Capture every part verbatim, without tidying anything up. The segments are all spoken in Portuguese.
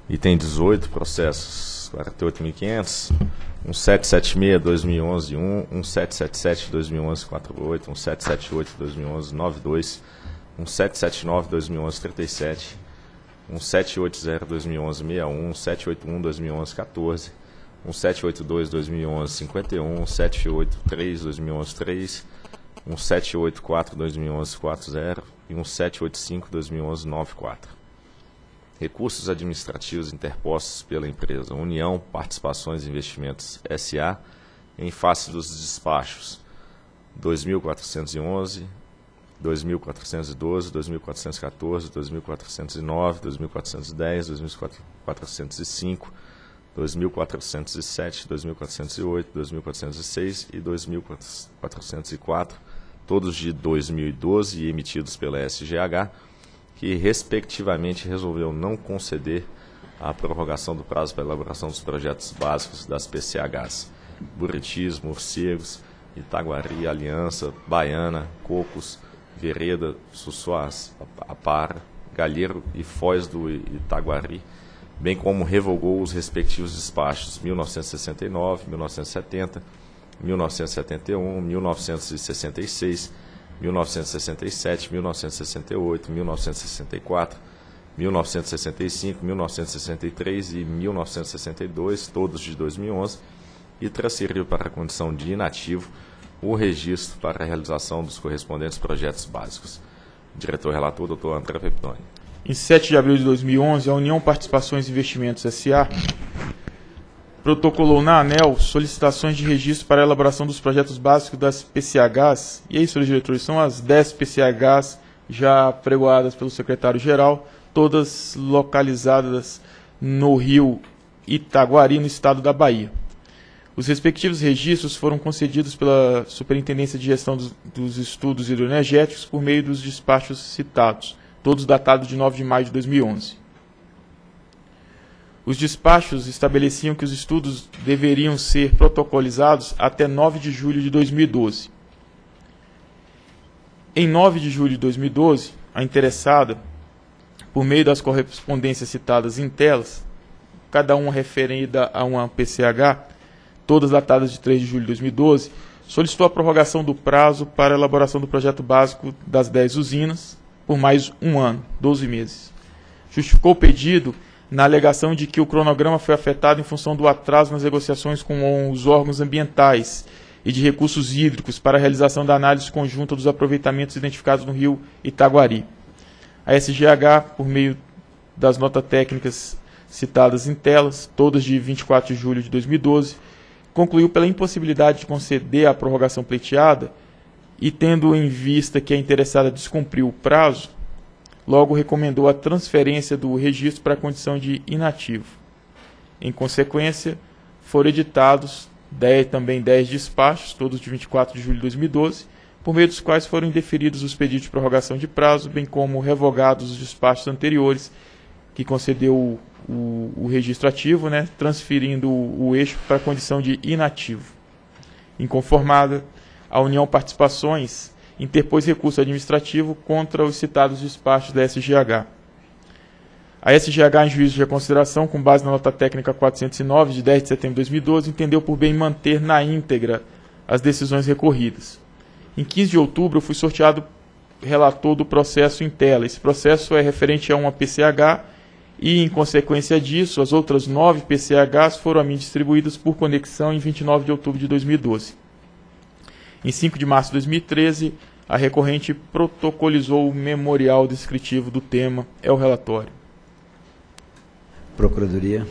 Item dezoito, processos quarenta e oito mil e quinhentos, cento e setenta e seis de dois mil e onze, um, cento e setenta e sete de dois mil e onze, quarenta e oito, cento e setenta e oito de dois mil e onze, noventa e dois, cento e setenta e nove de dois mil e onze, trinta e sete, cento e oitenta de dois mil e onze, sessenta e um, cento e oitenta e um de dois mil e onze, quatorze, cento e oitenta e dois de dois mil e onze, cinquenta e um, cento e oitenta e três de dois mil e onze, três, cento e oitenta e quatro de dois mil e onze, quarenta e cento e oitenta e cinco de dois mil e onze, noventa e quatro. Recursos administrativos interpostos pela empresa União Participações e Investimentos S A em face dos despachos dois mil quatrocentos e onze, dois mil quatrocentos e doze, dois mil quatrocentos e quatorze, dois mil quatrocentos e nove, dois mil quatrocentos e dez, dois mil quatrocentos e cinco, dois mil quatrocentos e sete, dois mil quatrocentos e oito, dois mil quatrocentos e seis e dois mil quatrocentos e quatro, todos de dois mil e doze e emitidos pela S G H, que respectivamente resolveu não conceder a prorrogação do prazo para a elaboração dos projetos básicos das P C Hs, Buritis, Morcegos, Itaguari, Aliança, Baiana, Cocos, Vereda, Sussuás, Apara, Galheiro e Foz do Itaguari, bem como revogou os respectivos despachos mil novecentos e sessenta e nove, mil novecentos e setenta, mil novecentos e setenta e um, mil novecentos e sessenta e seis, mil novecentos e sessenta e sete, mil novecentos e sessenta e oito, mil novecentos e sessenta e quatro, mil novecentos e sessenta e cinco, mil novecentos e sessenta e três e mil novecentos e sessenta e dois, todos de dois mil e onze, e transferiu para a condição de inativo o registro para a realização dos correspondentes projetos básicos. Diretor-relator, doutor André Peptoni. Em sete de abril de dois mil e onze, a União Participações e Investimentos S A protocolou na ANEEL solicitações de registro para a elaboração dos projetos básicos das P C Hs, e aí, senhores diretores, são as dez P C Hs já pregoadas pelo secretário-geral, todas localizadas no rio Itaguari, no estado da Bahia. Os respectivos registros foram concedidos pela Superintendência de Gestão dos, dos Estudos Hidroenergéticos por meio dos despachos citados, todos datados de nove de maio de dois mil e onze. Os despachos estabeleciam que os estudos deveriam ser protocolizados até nove de julho de dois mil e doze. Em nove de julho de dois mil e doze, a interessada, por meio das correspondências citadas em telas, cada uma referida a uma P C H, todas datadas de três de julho de dois mil e doze, solicitou a prorrogação do prazo para a elaboração do projeto básico das dez usinas por mais um ano, doze meses. Justificou o pedido na alegação de que o cronograma foi afetado em função do atraso nas negociações com os órgãos ambientais e de recursos hídricos para a realização da análise conjunta dos aproveitamentos identificados no rio Itaguari. A S G H, por meio das notas técnicas citadas em telas, todas de vinte e quatro de julho de dois mil e doze, concluiu pela impossibilidade de conceder a prorrogação pleiteada e, tendo em vista que a interessada descumpriu o prazo, logo recomendou a transferência do registro para a condição de inativo. Em consequência, foram editados dez, também dez despachos, todos de vinte e quatro de julho de dois mil e doze, por meio dos quais foram indeferidos os pedidos de prorrogação de prazo, bem como revogados os despachos anteriores, que concedeu o, o, o registro ativo, né, transferindo o, o eixo para a condição de inativo. Inconformada, a União Participações interpôs recurso administrativo contra os citados despachos da S G H. A S G H, em juízo de reconsideração, com base na nota técnica quatrocentos e nove, de dez de setembro de dois mil e doze, entendeu por bem manter na íntegra as decisões recorridas. Em quinze de outubro, eu fui sorteado relator do processo em tela. Esse processo é referente a uma P C H e, em consequência disso, as outras nove P C Hs foram a mim distribuídas por conexão em vinte e nove de outubro de dois mil e doze. Em cinco de março de dois mil e treze, a recorrente protocolizou o memorial descritivo do tema. É o relatório. Procuradoria.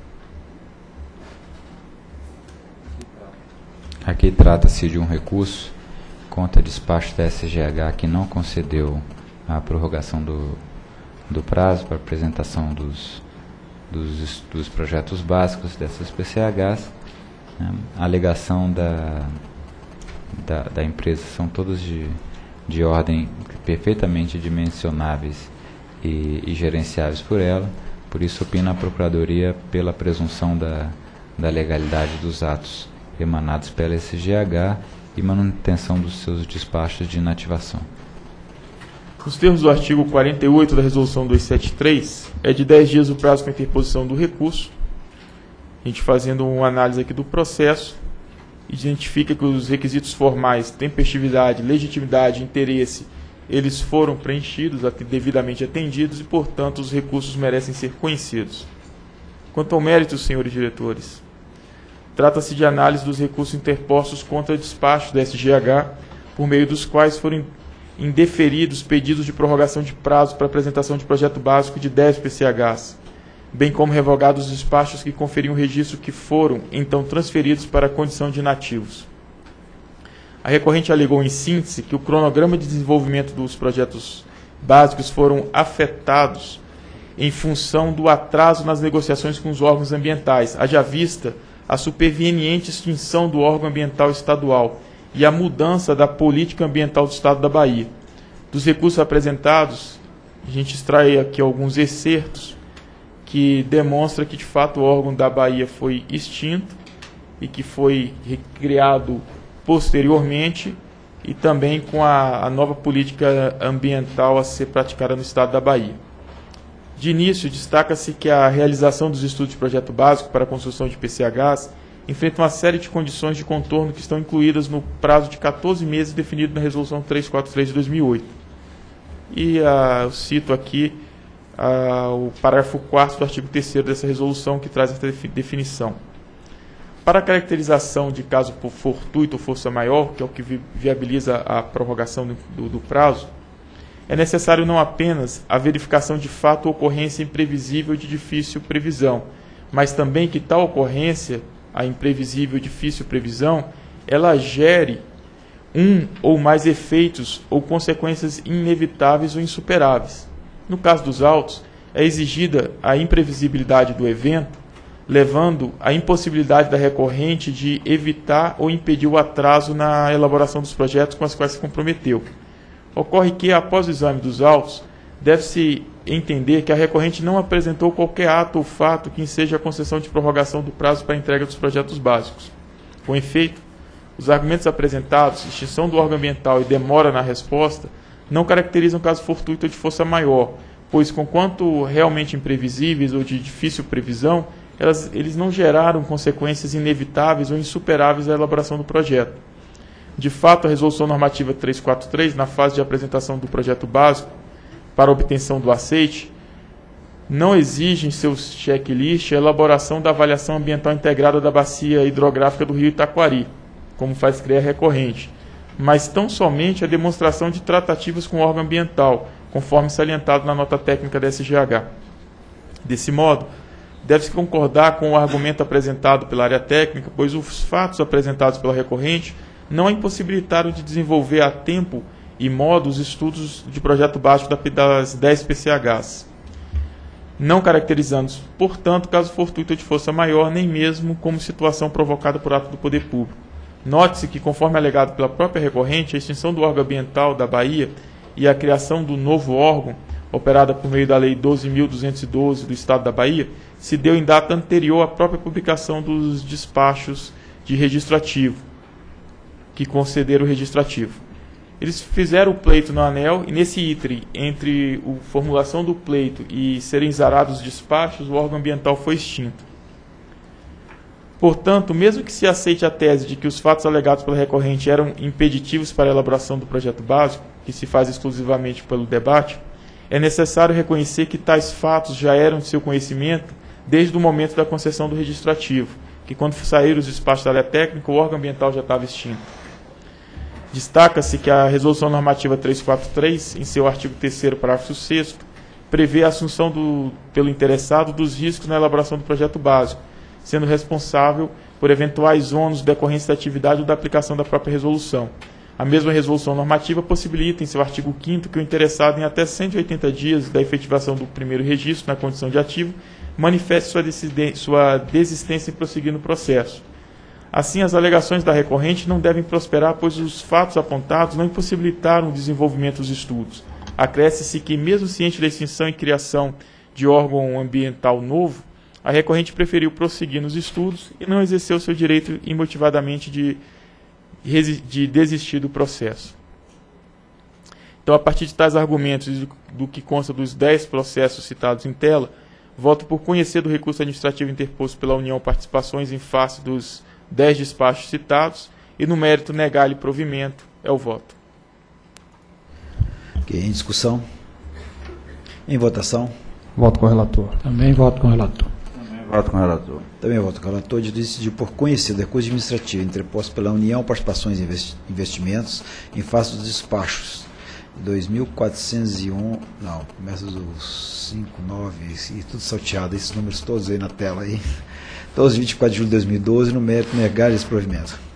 Aqui trata-se de um recurso contra despacho da S G H que não concedeu a prorrogação do, do prazo para apresentação dos, dos, dos projetos básicos dessas P C Hs. Né? A alegação da, da, da empresa são todas de, de ordem perfeitamente dimensionáveis e, e gerenciáveis por ela. Por isso, opina a Procuradoria pela presunção da, da legalidade dos atos emanados pela S G H e manutenção dos seus despachos de inativação. Nos termos do artigo quarenta e oito da Resolução duzentos e setenta e três, é de dez dias o prazo para interposição do recurso. A gente fazendo uma análise aqui do processo, identifica que os requisitos formais, tempestividade, legitimidade, interesse, eles foram preenchidos, devidamente atendidos e, portanto, os recursos merecem ser conhecidos. Quanto ao mérito, senhores diretores, trata-se de análise dos recursos interpostos contra despacho da S G H, por meio dos quais foram indeferidos pedidos de prorrogação de prazo para apresentação de projeto básico de dez P C Hs, bem como revogados os despachos que conferiam registro que foram, então, transferidos para a condição de inativos. A recorrente alegou, em síntese, que o cronograma de desenvolvimento dos projetos básicos foram afetados em função do atraso nas negociações com os órgãos ambientais, haja vista a superveniente extinção do órgão ambiental estadual e a mudança da política ambiental do Estado da Bahia. Dos recursos apresentados, a gente extrai aqui alguns excertos que demonstram que, de fato, o órgão da Bahia foi extinto e que foi recriado posteriormente, e também com a, a nova política ambiental a ser praticada no Estado da Bahia. De início, destaca-se que a realização dos estudos de projeto básico para a construção de P C Hs enfrenta uma série de condições de contorno que estão incluídas no prazo de quatorze meses definido na Resolução trezentos e quarenta e três de dois mil e oito. E uh, eu cito aqui uh, o parágrafo quarto do artigo terceiro dessa resolução, que traz essa definição. Para a caracterização de caso por fortuito ou força maior, que é o que vi viabiliza a prorrogação do, do, do prazo, é necessário não apenas a verificação de fato ou ocorrência imprevisível de difícil previsão, mas também que tal ocorrência, a imprevisível e difícil previsão, ela gere um ou mais efeitos ou consequências inevitáveis ou insuperáveis. No caso dos autos, é exigida a imprevisibilidade do evento, levando à impossibilidade da recorrente de evitar ou impedir o atraso na elaboração dos projetos com os quais se comprometeu. Ocorre que, após o exame dos autos, deve-se entender que a recorrente não apresentou qualquer ato ou fato que enseje a concessão de prorrogação do prazo para a entrega dos projetos básicos. Com efeito, os argumentos apresentados, extinção do órgão ambiental e demora na resposta, não caracterizam caso fortuito ou de força maior, pois, conquanto realmente imprevisíveis ou de difícil previsão, elas, eles não geraram consequências inevitáveis ou insuperáveis à elaboração do projeto. De fato, a Resolução Normativa trezentos e quarenta e três, na fase de apresentação do projeto básico para obtenção do aceite, não exige em seus checklist a elaboração da avaliação ambiental integrada da bacia hidrográfica do rio Itaquari, como faz crer a recorrente, mas tão somente a demonstração de tratativas com o órgão ambiental, conforme salientado na nota técnica da S G H. Desse modo, deve-se concordar com o argumento apresentado pela área técnica, pois os fatos apresentados pela recorrente não a impossibilitaram de desenvolver a tempo e modo os estudos de projeto básico das dez P C Hs, não caracterizando, portanto, caso fortuito de força maior, nem mesmo como situação provocada por ato do poder público. Note-se que, conforme alegado pela própria recorrente, a extinção do órgão ambiental da Bahia e a criação do novo órgão, operada por meio da Lei doze mil duzentos e doze do Estado da Bahia, se deu em data anterior à própria publicação dos despachos de registro ativo, que concederam o registro ativo. Eles fizeram o pleito no ANEEL e, nesse ítero, entre a formulação do pleito e serem zarados os despachos, o órgão ambiental foi extinto. Portanto, mesmo que se aceite a tese de que os fatos alegados pela recorrente eram impeditivos para a elaboração do projeto básico, que se faz exclusivamente pelo debate, é necessário reconhecer que tais fatos já eram de seu conhecimento desde o momento da concessão do registro ativo, que quando saíram os despachos da área técnica, o órgão ambiental já estava extinto. Destaca-se que a Resolução Normativa trezentos e quarenta e três, em seu artigo terceiro, parágrafo sexto, prevê a assunção do, pelo interessado dos riscos na elaboração do projeto básico, sendo responsável por eventuais ônus decorrentes da atividade ou da aplicação da própria resolução. A mesma resolução normativa possibilita, em seu artigo quinto, que o interessado, em até cento e oitenta dias da efetivação do primeiro registro na condição de ativo, manifeste sua, sua desistência em prosseguir no processo. Assim, as alegações da recorrente não devem prosperar, pois os fatos apontados não impossibilitaram o desenvolvimento dos estudos. Acresce-se que, mesmo ciente da extinção e criação de órgão ambiental novo, a recorrente preferiu prosseguir nos estudos e não exerceu seu direito imotivadamente de, de desistir do processo. Então, a partir de tais argumentos e do que consta dos dez processos citados em tela, voto por conhecer do recurso administrativo interposto pela União Participações em face dos dez despachos citados e, no mérito, negar-lhe provimento. É o voto. Ok, em discussão? Em votação? Voto com o relator. Também voto com o relator. Voto com o relator. Também voto com o relator de decidir por conhecer do recurso administrativo interposto pela União Participações e Investimentos em face dos despachos dois mil quatrocentos e um, não, começa dos cinco, nove, e tudo salteado, esses números todos aí na tela aí, todos vinte e quatro de julho de dois mil e doze, no mérito negar esse provimento.